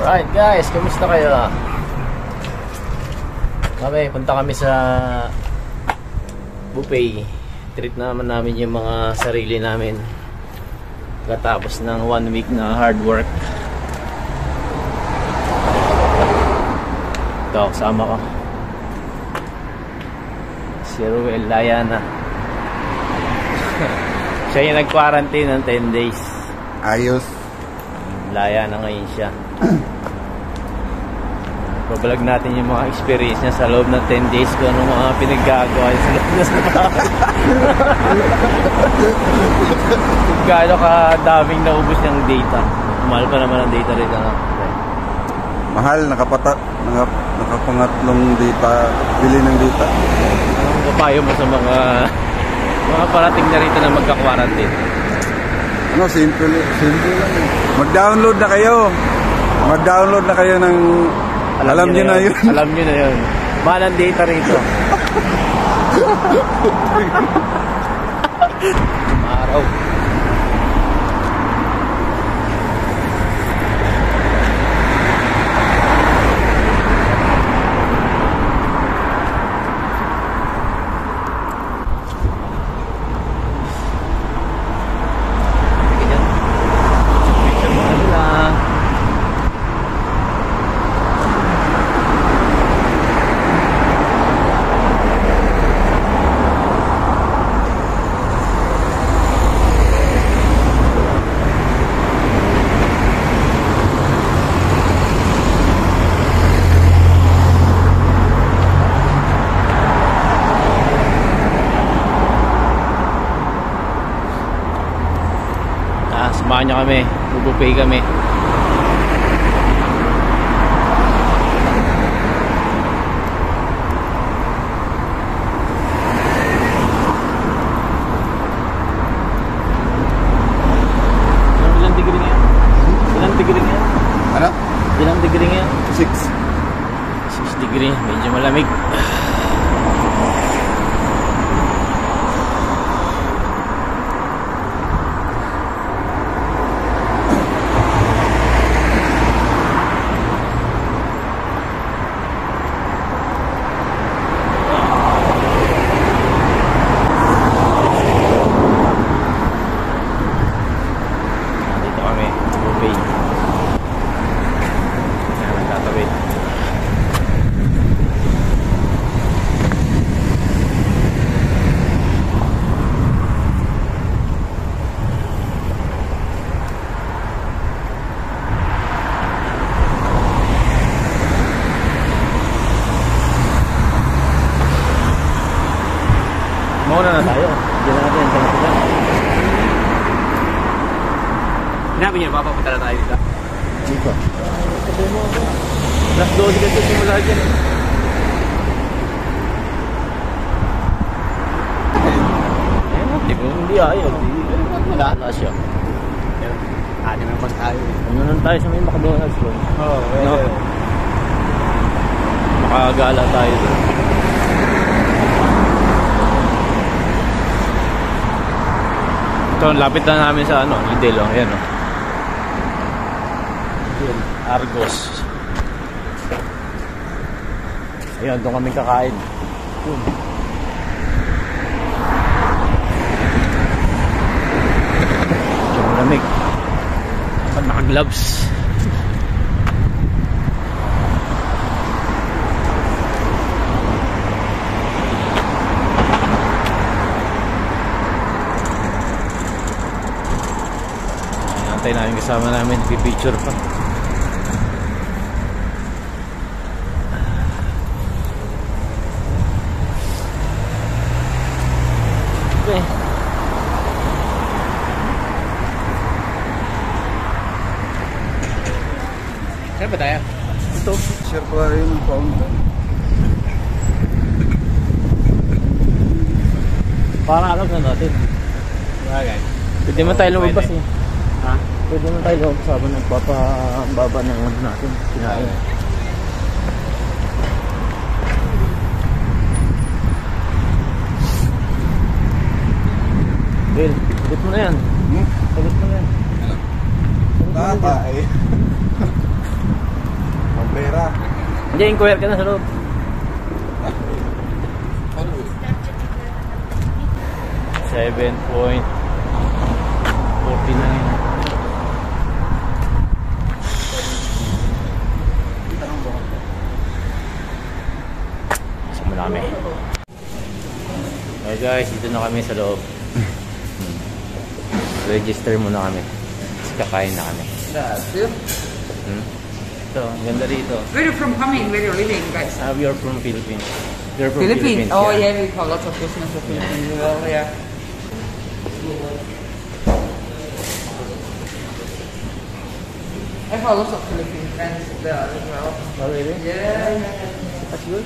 Alright guys, kumusta kayo? Punta kami sa buffet. Treat naman namin yung mga sarili namin pagkatapos ng 1 week na hard work. Ito, kasama ko si Ruel Layana. Siya yung nag-quarantine ng 10 days. Ayos. Laya na ngayon siya. Babalag natin yung mga experience niya sa loob ng 10 days ko, ano mga pinaggagawa sa loob na sa bahay. Gaano kadaming naubos niyang data. Mahal pa naman ang data rin. Mahal, nakapangatlong data, bili ng data. Anong papayo mo sa mga parating na rito na magka-quarantine? Ano, simple lang. Mag-download na kayo. Mag-download na kayo ng alam niyo na yun. Alam niyo na yun. Mahal ang data rito. Araw. Samahan nyo kami, bubupay kami. Ilang degree ngayon? Ilang degree ngayon? Ano? Ilang degree ngayon? 6 degree, medyo malamig. Mauna na tayo. Diyan na natin sa natin. Sinabi niya, papapunta na tayo dito. Dito. Last 12 kasi simula dyan. Hindi ayaw. Wala na siya. Ano naman tayo. Ano naman tayo sa may McDonald's ko. Oo. Makagala tayo doon. Ito, lapit na namin sa Lidl, ayan o. Argos. Ayan, doon kami kakain. Medyo malamig. Dapat naka-gloves. Antay namin kasama namin, pipicture pa. Okay. Saan ba tayo? Ito, share ko rin yung fountain. Parang alam na natin. Bagay. Pwede mo tayo lumabas eh. Ha? Pwede mo tayo lumabas habang nagpapababa ng natin. Kinain. Bill, sagot mo na yan. Sagot mo na yan. Bata eh. pera. Hindi, inquire ka na sa loob. Ano? 7.49. So muna kami. Okay guys, dito na kami sa loob. Register muna kami. Tapos kakain na kami. Ito, ang ganda rito. Where are you from coming? Where are you living, guys? We are from Philippines. You're from Philippines? Oh yeah. yeah, we have lots of Christmas of Philippines as well, yeah. I have lots of Philippine friends there as well. Oh really? Yeah. That's good.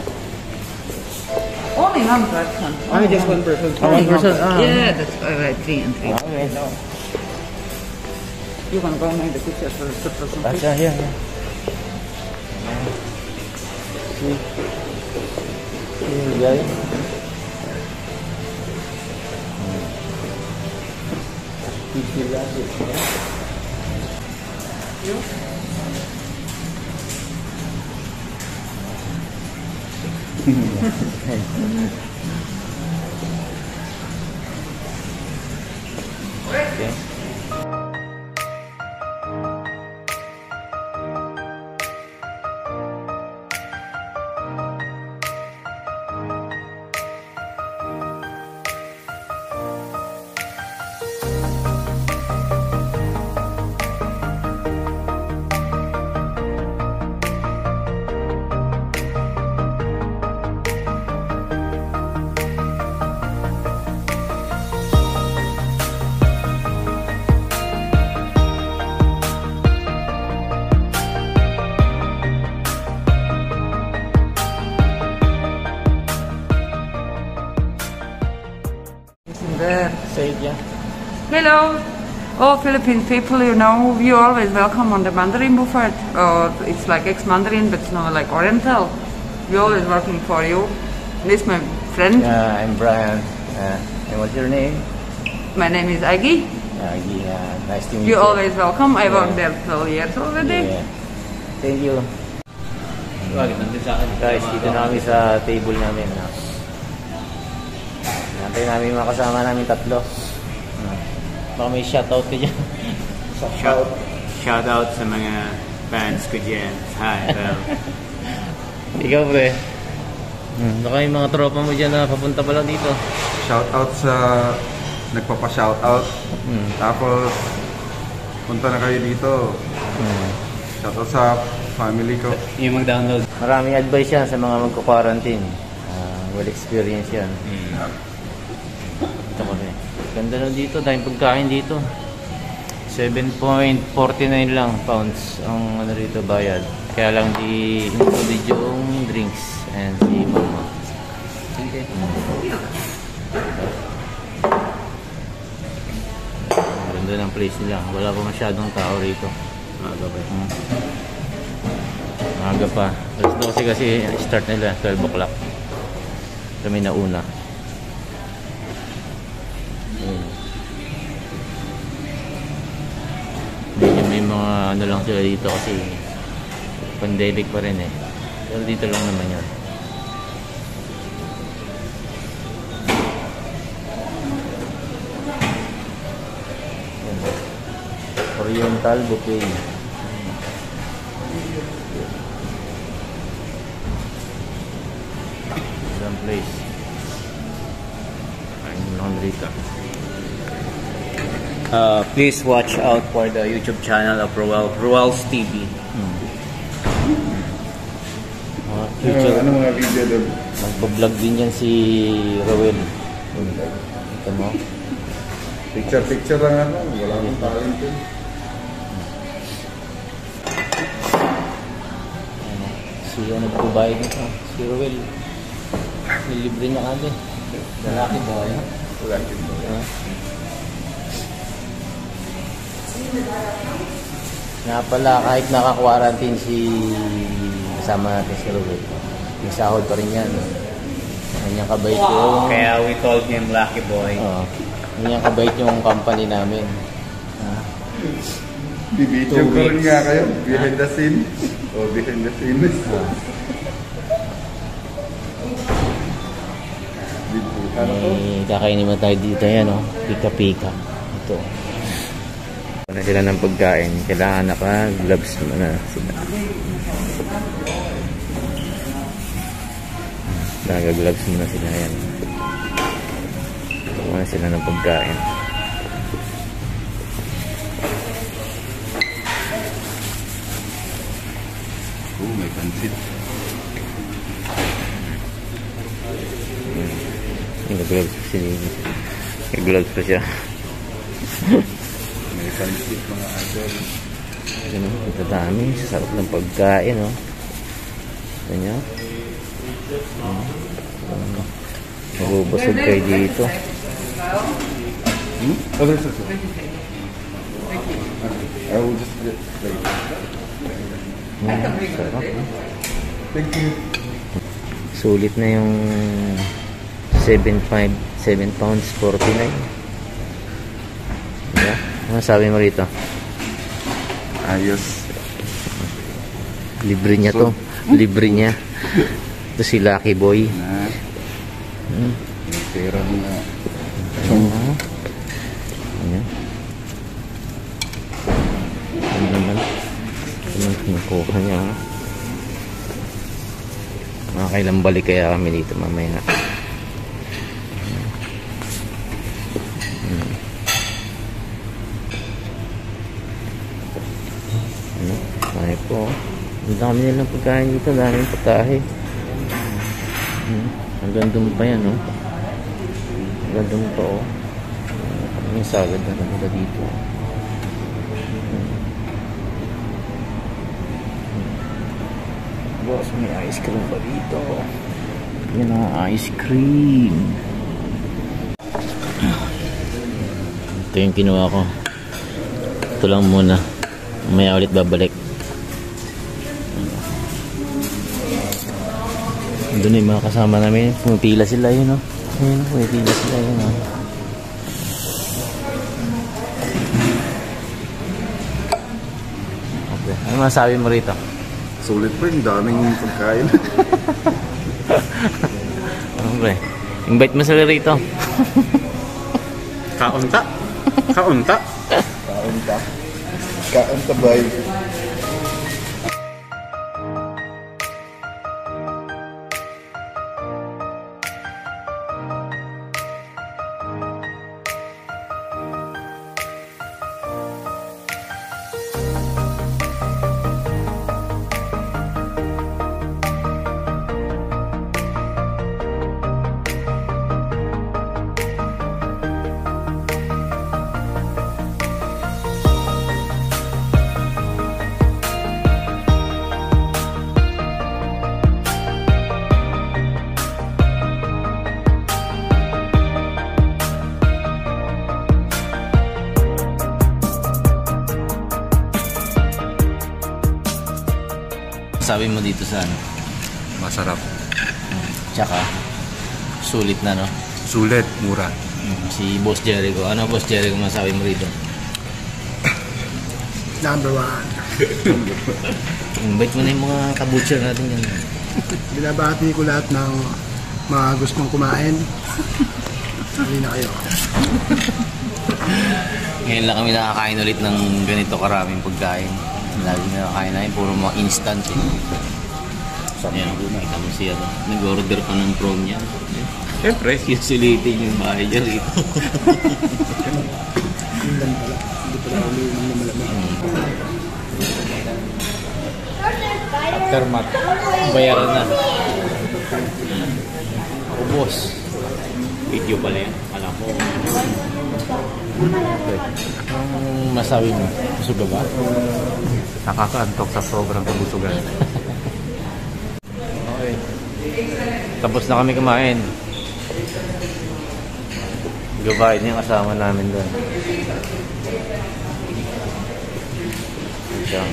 Only one person. Just one person. One person? Yeah, that's right, 3 and 3. Okay. You can go make the pictures for the person. That's here. See? See guys? Okay. There. Say it, yeah. Hello. Oh, Philippine people, you know, you're always welcome on the Mandarin buffet. It's like ex-Mandarin, but it's not like Oriental. We're always working for you. This is my friend. Yeah, I'm Brian. And what's your name? My name is Aggie. Nice to meet you. You're always welcome. I worked there 12 years already. Yeah. Thank you. Guys, dito na kami sa table namin. Nantay namin yung mga kasama namin tatlo. Baka may shoutout ka dyan. Shoutout sa mga fans ko dyan. Hi, well. Ikaw pre. Baka yung mga tropa mo dyan na papunta pala dito. Shoutout sa nagpapa-shoutout. Tapos punta na kayo dito. Shoutout sa family ko. Yung mag-download. Maraming advice yan sa mga magko-quarantine. Well experience yan. Ito kasi. Ganda na dito, dahil pagkain dito. 7.49 lang pounds ang ano rito bayad. Kaya lang di included yung drinks and si mama. Okay. Ganda ng place nila. Wala pa masyadong tao rito. Maaga pa. Maaga pa. Alas 12 kasi start nila 12 o'clock. Kami na una. May mga ano lang sila dito kasi pandemic pa rin eh. Pero dito lang naman yun. Oriental buffet. Isang place. Kain lang dito. Please watch out for the YouTube channel of Ruel's TV. Ano mga video doon? Magbablog din yan si Ruel. Ito mo. Picture lang ano. Wala akong talent doon. Si nagbabayad nito. Si Ruel. Nilibre niya kami. Lalaki ba? Lalaki ba? Nga pala, kahit naka-quarantine si kasama natin si Ruel, may sahod pa rin yan. Ganyan kabait yung... Kaya we told him lucky boy. Ganyan kabait yung company namin. Bibidyo ko rin nga kayo. Behind the scene. O, behind the scene. Kakainin mo tayo dito yan, no? Pika-pika. Ito. Na sila ng pagkain. Kailangan naka-gloves muna sila. Naka-gloves muna sila yan. Muna sila ng pagkain. Oh, may pansit. Nag-gloves pa siya. Nag-gloves pa siya. May pansit mga idol. Ano, ito dami. Sarap ng pagkain, no? Ito nyo. Mabubusog kayo dito. Oh, there's a I will just get Sarap, no? Thank you. Sulit na yung 7 pounds 49. Diba? Ano sabi mo rito? Ayos. Libre niya to. Libre niya. Ito si Lucky Boy. Na. May pera na. Ayan. Ano naman? Ano kinukuha niya? Kailan balik kaya kami dito mamaya? Ano? Ay po. Ang dami nilang pagkain dito. Daming patahe. Hanggang doon pa yan, no? Hanggang doon pa, oh. May sagad na naman dito. Boss, may ice cream pa dito. Yan ang ice cream. Ito yung kinuha ko. Ito lang muna. Mamaya ulit babalik. Doon yung mga kasama namin. Pumipila sila yun, no? Ayun, pumipila sila yun, no? Okay. Ano masabi mo rito? Sulit pa yung daming pagkain. Okay. Invite mo sila rito. Kaunta. Kaunta. Kaon pa. Kaon tabay. Sabi mo dito sa ano? Masarap. Tsaka, sulit na, no? Sulit, mura. Si Boss Jericho. Ano, Boss Jericho, masabi mo rito? Number 1. Invite mo na yung mga kabutcher natin yan. Binabati ko lahat ng mga gustong kumain. Hali na kayo. Ngayon lang kami nakakain ulit ng ganito karaming pagkain. Lagi nakakain namin, puro mga instant. Ayan, kita mo siya. Nag-order pa ng prawn niya. Siyempre, usulitin yung bahay niya rito. Hindi pala umiinom na malamang. Aftermath. Bayaran na. Ako, boss. Video pala yan. Alam ko. Anong masabi mo? Busog ka ba? Nakakaantok sa sobrang kabusugan. Okay. Tapos na kami kumain. Gabay na yung kasama namin doon. Siya.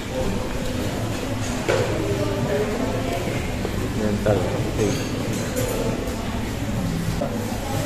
Mental. Okay.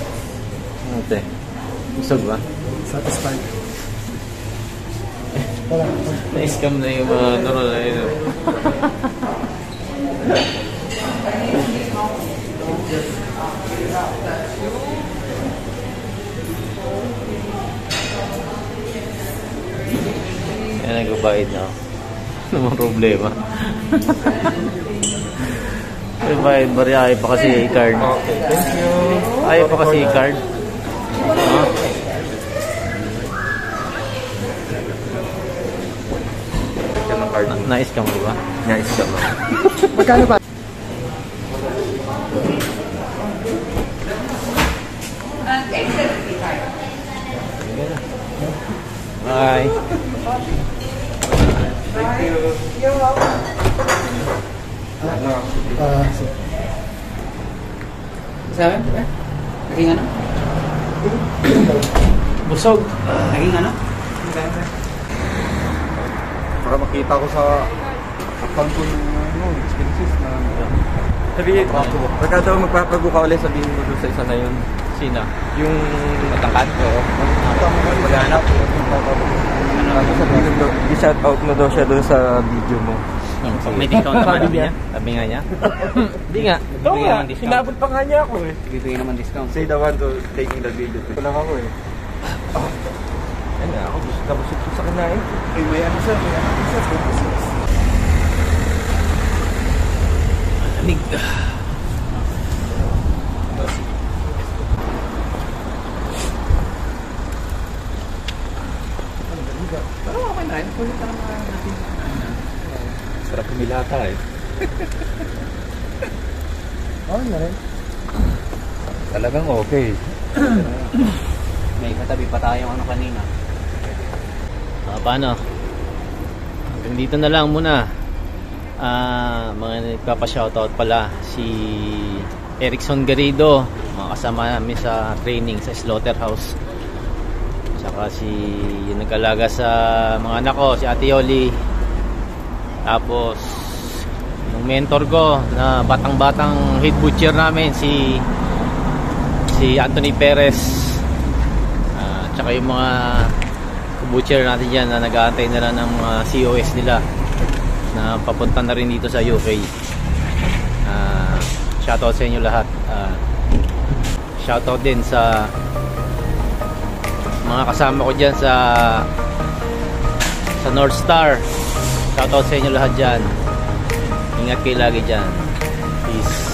Ate, busog ba? Satisfied. Na-scam na yung mga noro na yun. Yan, nagbabayad na ako. Ano mga problema? Nagbabayad ba rin? Ayaw pa kasi i-card. Okay, thank you. Ayaw pa kasi i-card. Na-scam mo ba? Na-scam mo. Magkano ba? Bye. Sabi? Naging ano? Busog. Naging ano? Para makita ko sa account ko yung expenses na... Sabihin, pagka daw magpapago ka ulit, sabihin mo doon sa isa na yun. Sina? Yung matangkad ko. Maghanap. I-shout out mo daw siya doon sa video mo. May discount naman niya? Sabi nga niya? Hindi nga. Oo nga, sinabot pa nga niya ako eh. Bibigyan naman discount. Say the one to taking the video. Ito lang ako eh. Yan nga, ako gusto na busog sa kanain. Eh, may ano siya, may ano siya. Lamig. Pero okay na rin. Kulit na naman natin. Sarap kumilata eh. Okay na rin. Talagang okay. May katabi pa tayong ano kanina. Paano? Dito na lang muna. Mga nagpapa-shoutout pala si Erickson Garrido, mga kasama namin sa training sa Slaughterhouse. Tsaka si yung nag-alaga sa mga anak ko, si Ate Yoli. Tapos yung mentor ko na batang-batang head butcher namin, si Anthony Perez. Tsaka yung mga butcher natin dyan na nag-aantay na lang ng mga COS nila na papunta na rin dito sa UK. Shoutout sa inyo lahat. Shoutout din sa mga kasama ko dyan sa North Star. Shoutout sa inyo lahat dyan. Ingat kayo lagi dyan. Peace.